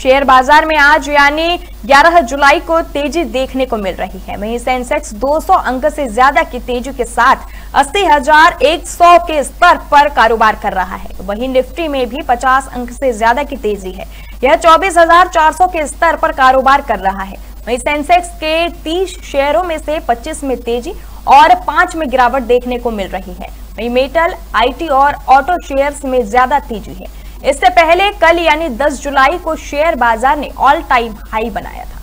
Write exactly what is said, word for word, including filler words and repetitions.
Share बाजार में आज यानी ग्यारह जुलाई को तेजी देखने को मिल रही है। वहीं सेंसेक्स दो सौ अंक से ज्यादा की तेजी के साथ अस्सी हजार एक सौ के स्तर पर कारोबार कर रहा है। वहीं निफ्टी में भी पचास अंक से ज्यादा की तेजी है। यह चौबीस हजार चार सौ के स्तर पर कारोबार कर रहा है। वहीं सेंसेक्स के तीस शेयरों में से पच्चीस में तेजी और पांच में गिरावट देखने को मिल रही है। वहीं मेटल, आईटी और ऑटो शेयर्स में ज्यादा तेजी है। इससे पहले कल यानी दस जुलाई को शेयर बाजार ने ऑल टाइम हाई बनाया था।